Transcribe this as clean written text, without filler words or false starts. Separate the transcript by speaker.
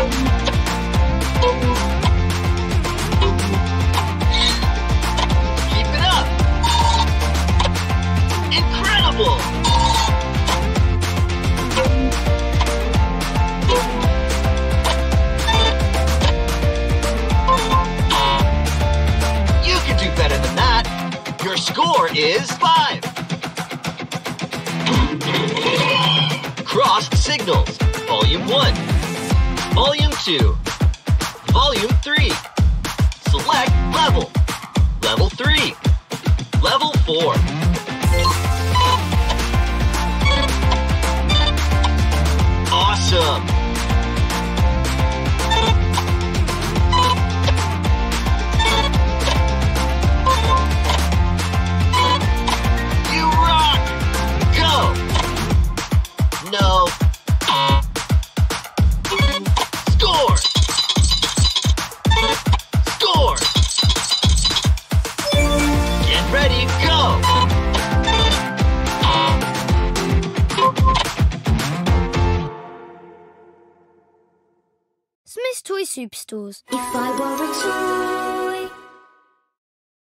Speaker 1: Keep it up! Incredible! You can do better than that. Your score is 5. Crossed signals. Volume 1. Volume 2. Volume 3. Select level. Level 3. Level 4. Awesome! You rock! Go! No. Score! Score! Get ready, go!
Speaker 2: Smith's Toy Superstores.
Speaker 3: If I were a toy